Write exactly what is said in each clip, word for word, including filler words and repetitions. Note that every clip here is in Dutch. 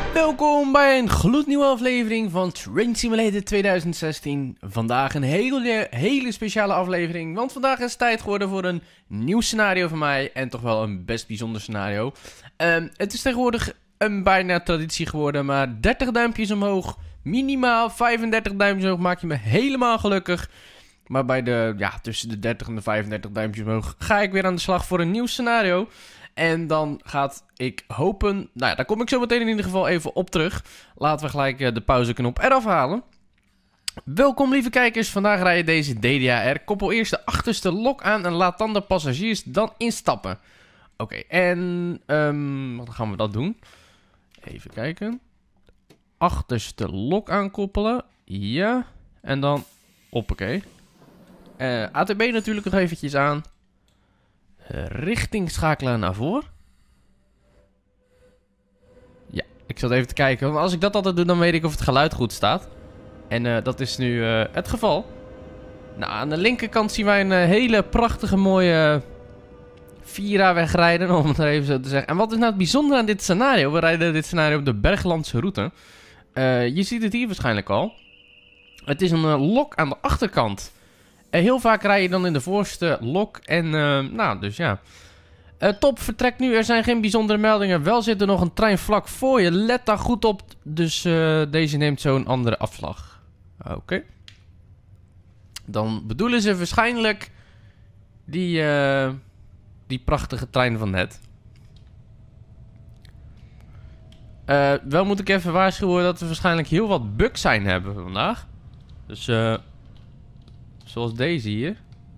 Welkom bij een gloednieuwe aflevering van Train Simulator twintig zestien. Vandaag een hele, hele speciale aflevering, want vandaag is het tijd geworden voor een nieuw scenario van mij. En toch wel een best bijzonder scenario. Um, het is tegenwoordig een bijna traditie geworden, maar dertig duimpjes omhoog, minimaal vijfendertig duimpjes omhoog maak je me helemaal gelukkig. Maar bij de, ja, tussen de dertig en de vijfendertig duimpjes omhoog ga ik weer aan de slag voor een nieuw scenario. En dan gaat ik hopen... Nou ja, daar kom ik zo meteen in ieder geval even op terug. Laten we gelijk uh, de pauzeknop eraf halen. Welkom lieve kijkers. Vandaag rij je deze D D A R. Koppel eerst de achterste lok aan en laat dan de passagiers dan instappen. Oké, okay, en... Um, wat gaan we dat doen? Even kijken. Achterste lok aankoppelen. Ja. En dan... Hoppakee. Uh, A T B natuurlijk nog eventjes aan. Richting schakelen naar voren. Ja, ik zat even te kijken. Want als ik dat altijd doe, dan weet ik of het geluid goed staat. En uh, dat is nu uh, het geval. Nou, aan de linkerkant zien wij een uh, hele prachtige mooie Vira wegrijden, om het even zo te zeggen. En wat is nou het bijzondere aan dit scenario? We rijden dit scenario op de Berglandse route. Uh, je ziet het hier waarschijnlijk al. Het is een uh, lok aan de achterkant. Uh, heel vaak rij je dan in de voorste lok. En uh, nou, dus ja. Uh, top, vertrekt nu. Er zijn geen bijzondere meldingen. Wel zit er nog een trein vlak voor je. Let daar goed op. Dus uh, deze neemt zo'n andere afslag. Oké. Okay. Dan bedoelen ze waarschijnlijk die, uh, die prachtige trein van net. Uh, wel moet ik even waarschuwen dat we waarschijnlijk heel wat bugs zijn hebben vandaag. Dus uh, zoals deze hier.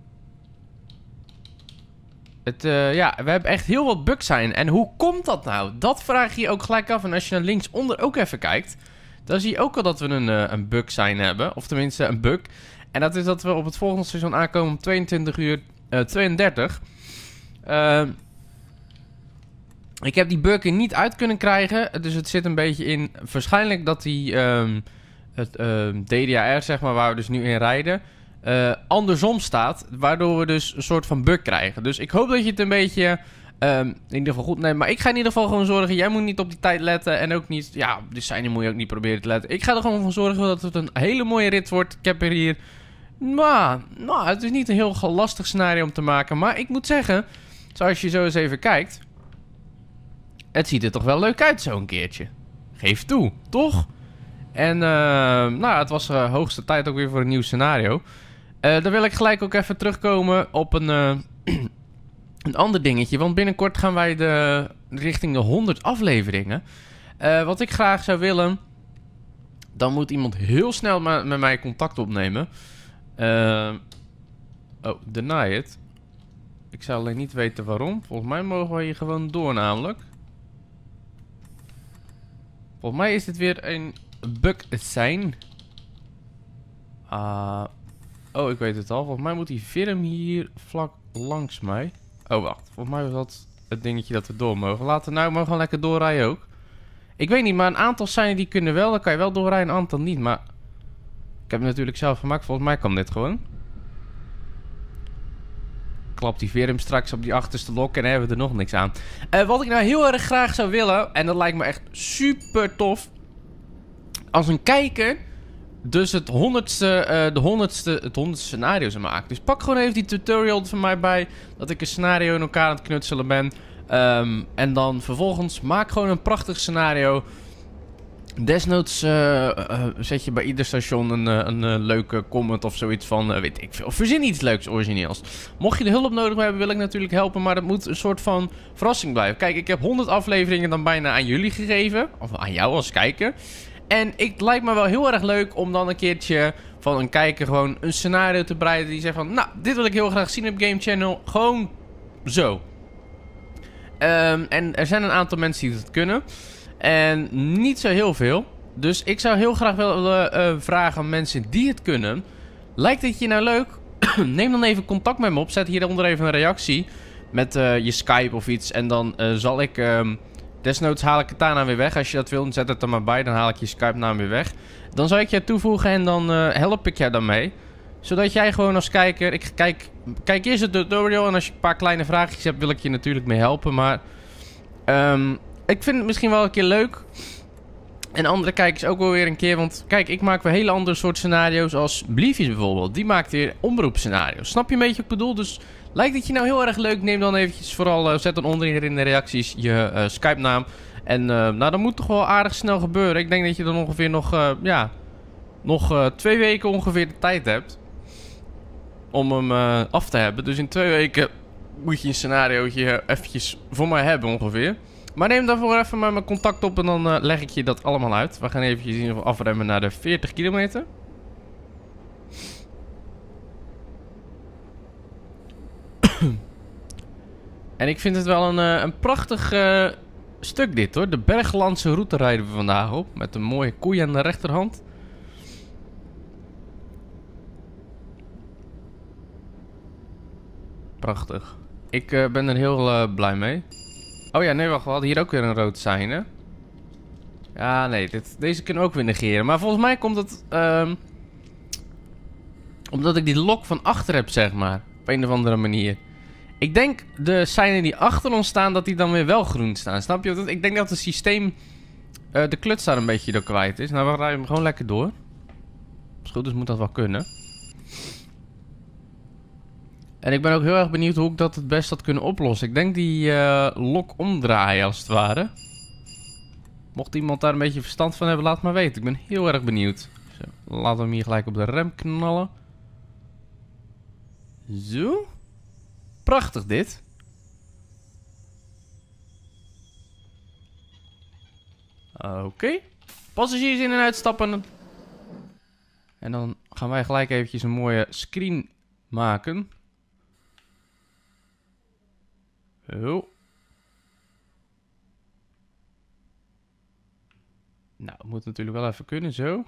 Het, uh, ja, we hebben echt heel wat bugs zijn. En hoe komt dat nou? Dat vraag je je ook gelijk af. En als je naar linksonder ook even kijkt, dan zie je ook al dat we een, uh, een bug zijn hebben. Of tenminste een bug. En dat is dat we op het volgende seizoen aankomen om tweeëntwintig uur tweeëndertig. Uh, ik heb die bug er niet uit kunnen krijgen. Dus het zit een beetje in. Waarschijnlijk dat die um, het uh, D D A R, zeg maar, waar we dus nu in rijden, Uh, andersom staat, waardoor we dus een soort van bug krijgen. Dus ik hoop dat je het een beetje um, in ieder geval goed neemt. Maar ik ga in ieder geval gewoon zorgen, jij moet niet op die tijd letten. En ook niet, ja, op de design moet je ook niet proberen te letten. Ik ga er gewoon van zorgen dat het een hele mooie rit wordt. Ik heb er hier, nou, nou, het is niet een heel lastig scenario om te maken. Maar ik moet zeggen, zoals je zo eens even kijkt, het ziet er toch wel leuk uit zo een keertje. Geef toe, toch? En uh, nou, het was uh, hoogste tijd ook weer voor een nieuw scenario. Uh, dan wil ik gelijk ook even terugkomen op een, uh, een ander dingetje. Want binnenkort gaan wij de, richting de honderd afleveringen. Uh, wat ik graag zou willen, dan moet iemand heel snel ma- met mij contact opnemen. Uh, oh, deny it. Ik zou alleen niet weten waarom. Volgens mij mogen we hier gewoon door namelijk. Volgens mij is dit weer een bug zijn. Uh, oh, ik weet het al. Volgens mij moet die film hier vlak langs mij. Oh, wacht. Volgens mij was dat het dingetje dat we door mogen. Laten we nou maar gewoon lekker doorrijden ook. Ik weet niet, maar een aantal zijn die kunnen wel. Dan kan je wel doorrijden, een aantal niet. Maar ik heb het natuurlijk zelf gemaakt. Volgens mij kan dit gewoon. Klap die verum straks op die achterste lok en dan hebben we er nog niks aan. Uh, wat ik nou heel erg graag zou willen, en dat lijkt me echt super tof, als een kijker dus het honderdste, uh, de honderdste, het honderdste scenario zou maken. Dus pak gewoon even die tutorial van mij bij, dat ik een scenario in elkaar aan het knutselen ben. Um, en dan vervolgens maak gewoon een prachtig scenario. Desnoods uh, uh, zet je bij ieder station een, uh, een uh, leuke comment of zoiets van, uh, weet ik veel. Of verzin iets leuks origineels. Mocht je de hulp nodig hebben, wil ik natuurlijk helpen, maar dat moet een soort van verrassing blijven. Kijk, ik heb honderd afleveringen dan bijna aan jullie gegeven, of aan jou als kijker. En het lijkt me wel heel erg leuk om dan een keertje van een kijker gewoon een scenario te bereiden die zegt van, nou, dit wil ik heel graag zien op Game Channel. Gewoon zo. Um, en er zijn een aantal mensen die dat kunnen. En niet zo heel veel. Dus ik zou heel graag willen uh, vragen aan mensen die het kunnen. Lijkt het je nou leuk? Neem dan even contact met me op. Zet hieronder even een reactie. Met uh, je Skype of iets. En dan uh, zal ik... Um, desnoods haal ik het daarna weer weg. Als je dat wil, dan zet het er maar bij. Dan haal ik je Skype naam weer weg. Dan zal ik je toevoegen en dan uh, help ik jou daarmee. Zodat jij gewoon als kijker... Ik kijk, kijk eerst het tutorial. En als je een paar kleine vraagjes hebt, wil ik je natuurlijk mee helpen. Maar... Um, ik vind het misschien wel een keer leuk En andere kijkers ook wel weer een keer. Want kijk, ik maak weer hele andere soort scenario's als Bleevies bijvoorbeeld. Die maakt weer omroepscenario's. Snap je een beetje wat ik bedoel? Dus lijkt het je nou heel erg leuk? Neem dan eventjes vooral, uh, zet dan onderin in de reacties je uh, Skype naam. En uh, nou, dat moet toch wel aardig snel gebeuren. Ik denk dat je dan ongeveer nog, uh, ja, nog uh, twee weken ongeveer de tijd hebt. Om hem uh, af te hebben. Dus in twee weken moet je een scenariootje eventjes voor mij hebben ongeveer. Maar neem daarvoor even met mijn contact op en dan uh, leg ik je dat allemaal uit. We gaan eventjes in ieder geval afremmen naar de veertig kilometer. En ik vind het wel een, uh, een prachtig uh, stuk dit hoor. De Berglandse route rijden we vandaag op. Met een mooie koei aan de rechterhand. Prachtig. Ik uh, ben er heel uh, blij mee. Oh ja, nee, wacht, we hadden hier ook weer een rood sein, hè? Ja, nee, dit, deze kunnen we ook weer negeren. Maar volgens mij komt het... Um, omdat ik die lok van achter heb, zeg maar. Op een of andere manier. Ik denk de seinen die achter ons staan, dat die dan weer wel groen staan. Snap je? Ik denk dat het systeem uh, de kluts daar een beetje door kwijt is. Nou, we rijden hem gewoon lekker door. Als goed is moet dat wel kunnen. En ik ben ook heel erg benieuwd hoe ik dat het best had kunnen oplossen. Ik denk die uh, lok omdraaien als het ware. Mocht iemand daar een beetje verstand van hebben, laat maar weten. Ik ben heel erg benieuwd. Zo, laten we hem hier gelijk op de rem knallen. Zo. Prachtig dit. Oké. Okay. Passagiers in en uitstappen. En dan gaan wij gelijk eventjes een mooie screen maken. Zo. Nou, het moet natuurlijk wel even kunnen, zo.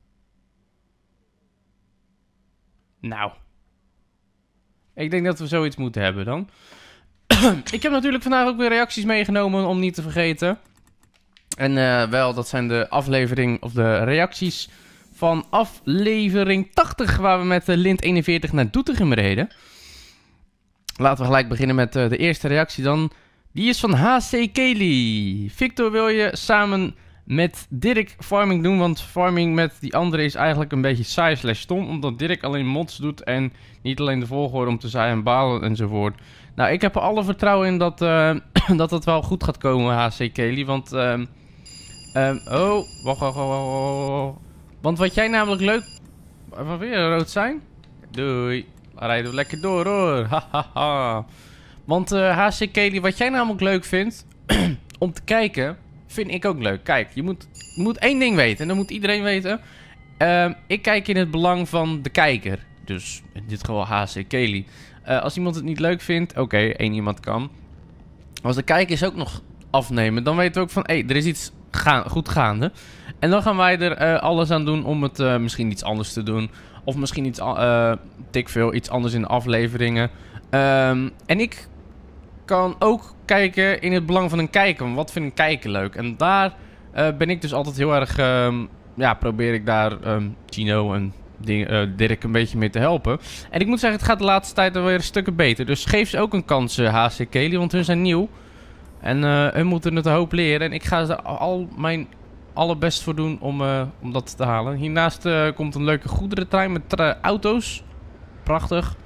Nou. Ik denk dat we zoiets moeten hebben dan. Ik heb natuurlijk vandaag ook weer reacties meegenomen, om niet te vergeten. En uh, wel, dat zijn de aflevering, of de reacties van aflevering tachtig, waar we met de Lint eenenveertig naar Doetinchem reden. Laten we gelijk beginnen met uh, de eerste reactie dan. Die is van H C Kelly. Victor, wil je samen met Dirk farming doen? Want farming met die andere is eigenlijk een beetje saai slash stom. Omdat Dirk alleen mods doet en niet alleen de volgorde om te zaaien en balen enzovoort. Nou, ik heb er alle vertrouwen in dat, uh, dat het wel goed gaat komen, H C Kelly. Want, uh, uh, oh, wacht, wacht, wacht, wacht. Want wat jij namelijk leuk... Wat weer een rood zijn? Doei. Dan rijden we lekker door hoor. Hahaha. Want uh, H C Kelly, wat jij namelijk leuk vindt om te kijken, vind ik ook leuk. Kijk, je moet, je moet één ding weten. En dat moet iedereen weten. Uh, ik kijk in het belang van de kijker. Dus in dit geval H C Kelly. Uh, als iemand het niet leuk vindt, oké, okay, één iemand kan. Als de kijkers ook nog afnemen, dan weten we ook van, hé, hey, er is iets ga goed gaande. En dan gaan wij er uh, alles aan doen om het uh, misschien iets anders te doen. Of misschien iets, uh, tik veel, iets anders in de afleveringen. Um, en ik kan ook kijken in het belang van een kijker. Wat vindt een kijker leuk? En daar uh, ben ik dus altijd heel erg... Um, ja, probeer ik daar um, Gino en ding, uh, Dirk een beetje mee te helpen. En ik moet zeggen, het gaat de laatste tijd alweer een stukken beter. Dus geef ze ook een kans, uh, H C Kelly, want hun zijn nieuw. En uh, hun moeten het een hoop leren. En ik ga er al mijn allerbest voor doen om, uh, om dat te halen. Hiernaast uh, komt een leuke goederentrein met uh, auto's. Prachtig.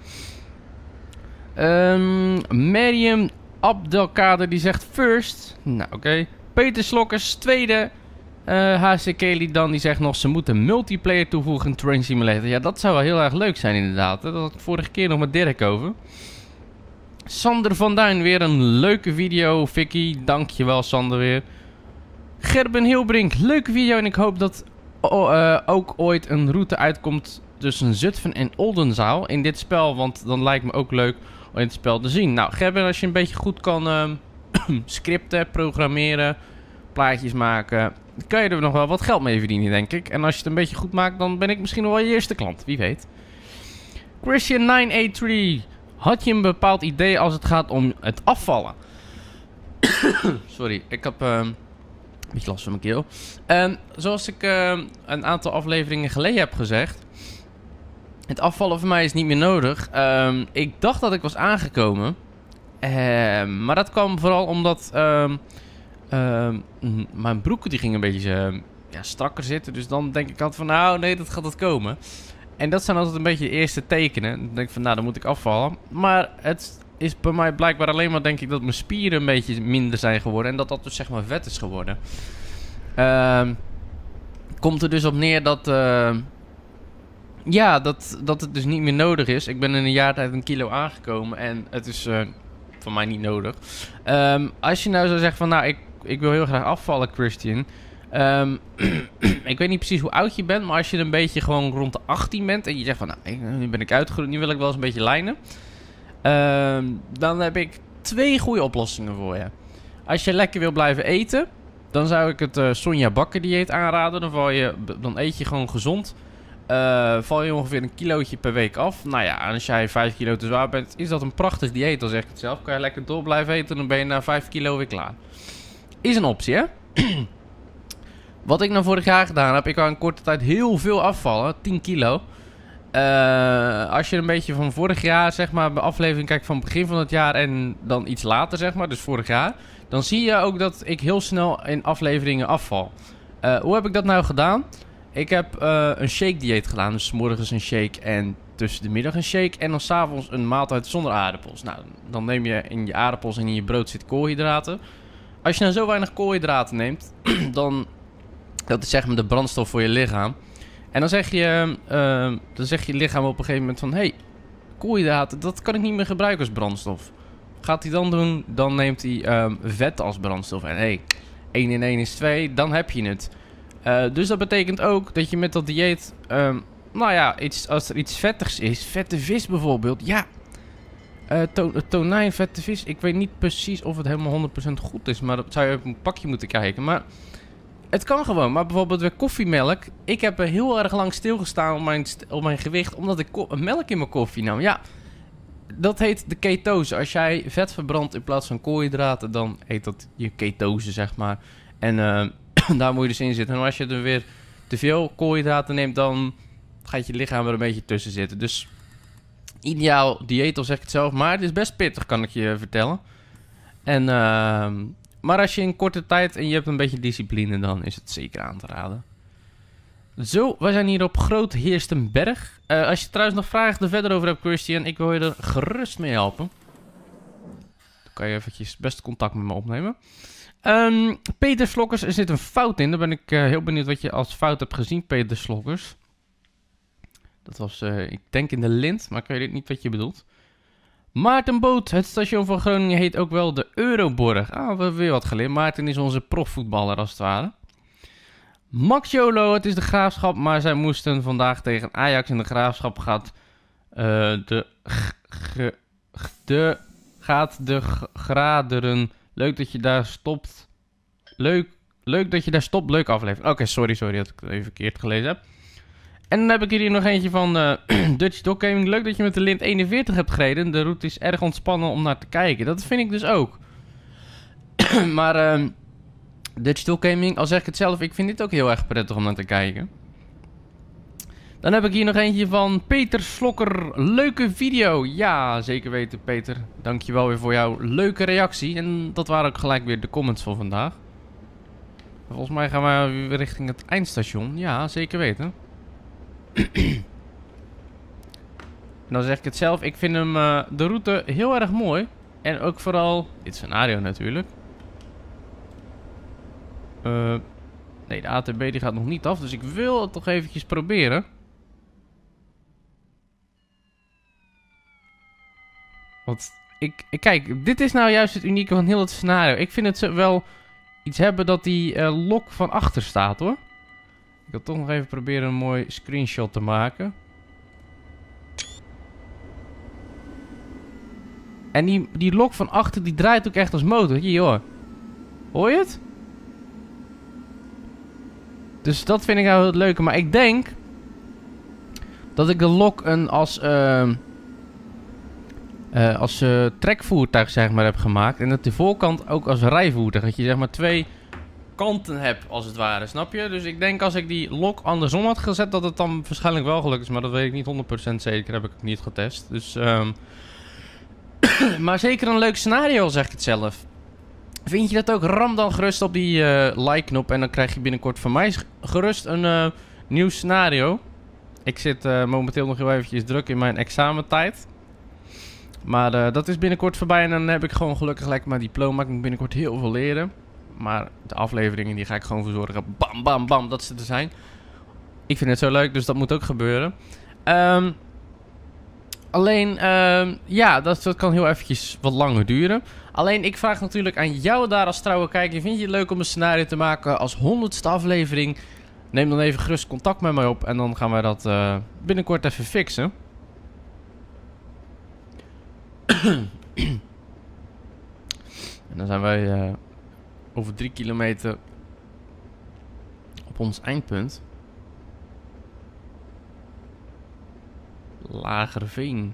Um, Mariam Abdelkader die zegt first. Nou, oké. Okay. Peter Slokkers, tweede. Uh, H C Kelly dan, die zegt nog, ze moeten multiplayer toevoegen in Train Simulator. Ja, dat zou wel heel erg leuk zijn inderdaad. Dat had ik vorige keer nog met Dirk over. Sander van Duin, weer een leuke video. Vicky, dankjewel Sander weer. Gerben Hilbrink, leuke video en ik hoop dat oh, uh, ook ooit een route uitkomt tussen Zutphen en Oldenzaal in dit spel. Want dan lijkt me ook leuk om in het spel te zien. Nou, Gerben, als je een beetje goed kan uh, scripten, programmeren, plaatjes maken, kan je er nog wel wat geld mee verdienen, denk ik. En als je het een beetje goed maakt, dan ben ik misschien nog wel je eerste klant. Wie weet. Christian negen acht drie. Had je een bepaald idee als het gaat om het afvallen? Sorry, ik heb uh, een beetje last van mijn keel. Uh, zoals ik uh, een aantal afleveringen geleden heb gezegd, het afvallen voor mij is niet meer nodig. Uh, ik dacht dat ik was aangekomen. Uh, maar dat kwam vooral omdat uh, uh, mijn broek die ging een beetje uh, ja, strakker zitten. Dus dan denk ik altijd van, nou nee, dat gaat het komen. En dat zijn altijd een beetje de eerste tekenen. Dan denk ik van, nou, dan moet ik afvallen. Maar het is bij mij blijkbaar alleen maar, denk ik, dat mijn spieren een beetje minder zijn geworden. En dat dat dus zeg maar vet is geworden. Uh, komt er dus op neer dat... Uh, ja, dat, dat het dus niet meer nodig is. Ik ben in een jaar tijd een kilo aangekomen. En het is uh, voor mij niet nodig. Um, als je nou zou zeggen van, nou, ik, ik wil heel graag afvallen, Christian... Um, ik weet niet precies hoe oud je bent, maar als je een beetje gewoon rond de achttien bent en je zegt van, nou, nu ben ik uitgegroeid, nu wil ik wel eens een beetje lijnen. Um, dan heb ik twee goede oplossingen voor je. Als je lekker wil blijven eten, dan zou ik het uh, Sonja Bakker dieet aanraden. Dan, val je, dan eet je gewoon gezond. Uh, val je ongeveer een kilootje per week af. Nou ja, en als jij vijf kilo te zwaar bent, is dat een prachtig dieet. Dan zeg ik het zelf, kan je lekker door blijven eten, dan ben je na vijf kilo weer klaar. Is een optie, hè? Wat ik nou vorig jaar gedaan heb, ik wou in korte tijd heel veel afvallen, tien kilo. Uh, als je een beetje van vorig jaar, zeg maar, bij aflevering kijkt van het begin van het jaar en dan iets later, zeg maar, dus vorig jaar. Dan zie je ook dat ik heel snel in afleveringen afval. Uh, hoe heb ik dat nou gedaan? Ik heb uh, een shake dieet gedaan, dus 's morgens een shake en tussen de middag een shake. En dan 's avonds een maaltijd zonder aardappels. Nou, dan neem je in je aardappels en in je brood zit koolhydraten. Als je nou zo weinig koolhydraten neemt, dan... Dat is zeg maar de brandstof voor je lichaam. En dan zeg je, uh, dan zegt je lichaam op een gegeven moment van... Hé, hey, koolhydraten, dat kan ik niet meer gebruiken als brandstof. Gaat hij dan doen? Dan neemt hij um, vet als brandstof. En hé, hey, één in één is twee, dan heb je het. Uh, dus dat betekent ook dat je met dat dieet... Um, nou ja, iets, als er iets vettigs is, vette vis bijvoorbeeld, ja... Uh, to tonijn, vette vis, ik weet niet precies of het helemaal honderd procent goed is... Maar dat zou je op een pakje moeten kijken, maar... Het kan gewoon, maar bijvoorbeeld bij koffiemelk. Ik heb er heel erg lang stilgestaan op mijn, op mijn gewicht, omdat ik melk in mijn koffie nam. Ja, dat heet de ketose. Als jij vet verbrandt in plaats van koolhydraten, dan heet dat je ketose, zeg maar. En uh, daar moet je dus in zitten. En als je er weer te veel koolhydraten neemt, dan gaat je lichaam er een beetje tussen zitten. Dus ideaal dieet, al zeg ik het zelf. Maar het is best pittig, kan ik je vertellen. En... Uh, Maar als je in korte tijd en je hebt een beetje discipline, dan is het zeker aan te raden. Zo, wij zijn hier op Groot Heerstenberg. Uh, als je trouwens nog vragen er verder over hebt, Christian, ik wil je er gerust mee helpen. Dan kan je eventjes best contact met me opnemen. Um, Peter Slokkers, er zit een fout in. Daar ben ik uh, heel benieuwd wat je als fout hebt gezien, Peter Slokkers. Dat was, uh, ik denk in de lint, maar ik weet niet wat je bedoelt. Maarten Boot, het station van Groningen heet ook wel de Euroborg. Ah, we hebben weer wat geleerd. Maarten is onze profvoetballer als het ware. Max Jolo, het is de Graafschap, maar zij moesten vandaag tegen Ajax en de Graafschap gaat uh, de, g, de gaat de graderen. Leuk dat je daar stopt. Leuk, leuk dat je daar stopt. Leuk aflevering. Oké, okay, sorry, sorry dat ik het even verkeerd gelezen heb. En dan heb ik hier nog eentje van uh, Dutch Dog Gaming. Leuk dat je met de Lint eenenveertig hebt gereden. De route is erg ontspannen om naar te kijken. Dat vind ik dus ook. maar uh, Dutch Dog Gaming, al zeg ik het zelf, ik vind dit ook heel erg prettig om naar te kijken. Dan heb ik hier nog eentje van Peter Slokker. Leuke video. Ja, zeker weten Peter. Dankjewel weer voor jouw leuke reactie. En dat waren ook gelijk weer de comments van vandaag. Volgens mij gaan we weer richting het eindstation. Ja, zeker weten. En dan zeg ik het zelf, ik vind hem uh, de route heel erg mooi. En ook vooral dit scenario natuurlijk. Uh, nee, de A T B die gaat nog niet af, dus ik wil het toch eventjes proberen. Want ik, ik kijk, dit is nou juist het unieke van heel het scenario. Ik vind het wel iets hebben dat die uh, lok van achter staat, hoor. Ik wil toch nog even proberen een mooi screenshot te maken. En die, die lok van achter die draait ook echt als motor. Hier hoor. Hoor je het? Dus dat vind ik nou het leuke. Maar ik denk dat ik de lok een als, uh, uh, als uh, trekvoertuig zeg maar heb gemaakt. En dat de voorkant ook als rijvoertuig. Dat je zeg maar twee kanten heb als het ware, snap je? Dus ik denk als ik die lok andersom had gezet dat het dan waarschijnlijk wel gelukt is. Maar dat weet ik niet honderd procent zeker, heb ik het niet getest. Dus, um... maar zeker een leuk scenario, zeg ik het zelf. Vind je dat ook? Ram dan gerust op die uh, like-knop. En dan krijg je binnenkort van mij gerust een uh, nieuw scenario. Ik zit uh, momenteel nog heel eventjes druk in mijn examentijd. Maar uh, dat is binnenkort voorbij. En dan heb ik gewoon gelukkig lekker mijn diploma. Ik moet binnenkort heel veel leren. Maar de afleveringen die ga ik gewoon verzorgen. Bam, bam, bam. Dat ze er zijn. Ik vind het zo leuk. Dus dat moet ook gebeuren. Um, alleen, um, ja, dat, dat kan heel eventjes wat langer duren. Alleen, ik vraag natuurlijk aan jou daar als trouwe kijker. Vind je het leuk om een scenario te maken als honderdste aflevering? Neem dan even gerust contact met mij op. En dan gaan wij dat uh, binnenkort even fixen. En dan zijn wij uh, over drie kilometer op ons eindpunt. Lagerveen.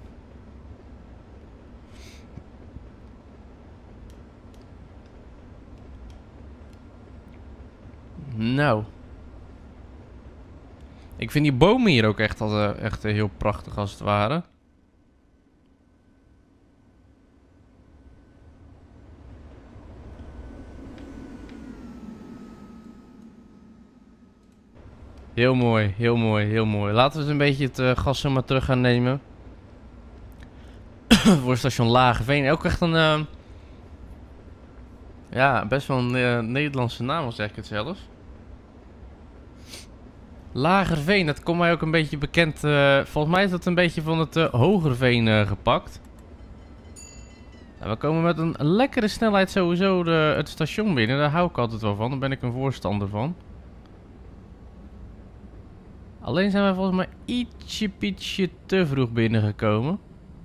Nou. Ik vind die bomen hier ook echt, als, uh, echt uh, heel prachtig als het ware. Heel mooi, heel mooi, heel mooi. Laten we eens een beetje het uh, gas zomaar terug gaan nemen. Voor station Lagerveen. Ook echt een... Uh, ja, best wel een uh, Nederlandse naam, al zeg ik het zelfs. Lagerveen, dat komt mij ook een beetje bekend. Uh, volgens mij is dat een beetje van het uh, Hogerveen uh, gepakt. Nou, we komen met een lekkere snelheid sowieso de, het station binnen. Daar hou ik altijd wel van. Daar ben ik een voorstander van. Alleen zijn we volgens mij ietsje pietje te vroeg binnengekomen.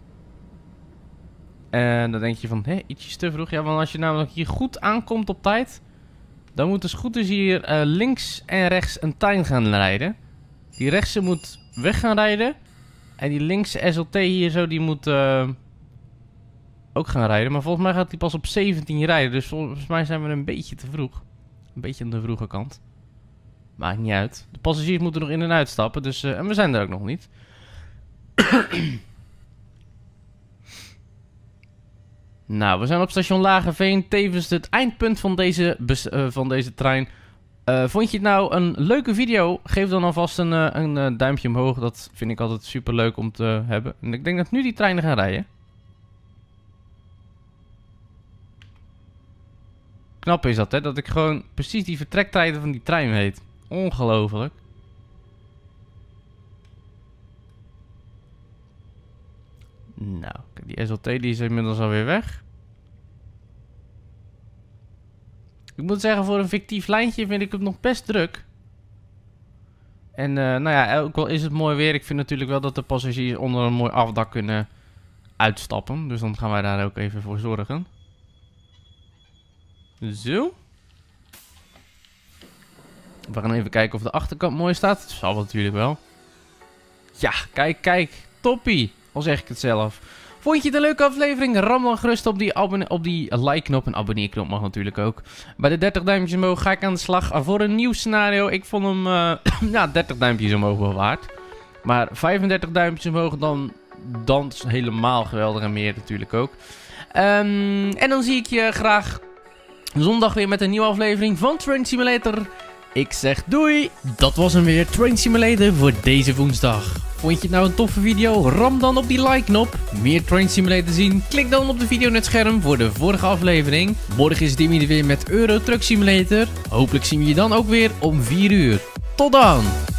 En dan denk je van, hé, ietsje te vroeg. Ja, want als je namelijk hier goed aankomt op tijd, dan moet dus goed dus hier uh, links en rechts een tuin gaan rijden. Die rechtse moet weg gaan rijden. En die linkse S L T hier zo, die moet uh, ook gaan rijden. Maar volgens mij gaat die pas op zeventien rijden. Dus volgens mij zijn we een beetje te vroeg. Een beetje aan de vroege kant. Maakt niet uit. De passagiers moeten nog in en uitstappen. Dus, uh, en we zijn er ook nog niet. Nou, we zijn op station Lagerveen. Tevens het eindpunt van deze, uh, van deze trein. Uh, vond je het nou een leuke video? Geef dan alvast een, uh, een uh, duimpje omhoog. Dat vind ik altijd super leuk om te hebben. En ik denk dat nu die treinen gaan rijden. Knap is dat, hè? Dat ik gewoon precies die vertrektijden van die trein weet. Ongelooflijk. Nou, die S L T die is inmiddels alweer weg. Ik moet zeggen, voor een fictief lijntje vind ik het nog best druk. En uh, nou ja, ook al is het mooi weer, ik vind natuurlijk wel dat de passagiers onder een mooi afdak kunnen uitstappen. Dus dan gaan wij daar ook even voor zorgen. Zo. We gaan even kijken of de achterkant mooi staat. Dat zal natuurlijk wel. Ja, kijk, kijk. Toppie. Al zeg ik het zelf. Vond je het een leuke aflevering? Ram dan gerust op die, op die like-knop. En abonneerknop mag natuurlijk ook. Bij de dertig duimpjes omhoog ga ik aan de slag voor een nieuw scenario. Ik vond hem, uh, ja, dertig duimpjes omhoog wel waard. Maar vijfendertig duimpjes omhoog, dan, dan is helemaal geweldig en meer natuurlijk ook. Um, en dan zie ik je graag zondag weer met een nieuwe aflevering van Train Simulator. Ik zeg doei. Dat was hem weer, Train Simulator voor deze woensdag. Vond je het nou een toffe video? Ram dan op die like-knop. Meer Train Simulator zien? Klik dan op de video in het scherm voor de vorige aflevering. Morgen is Dimmy er weer met Euro Truck Simulator. Hopelijk zien we je dan ook weer om vier uur. Tot dan!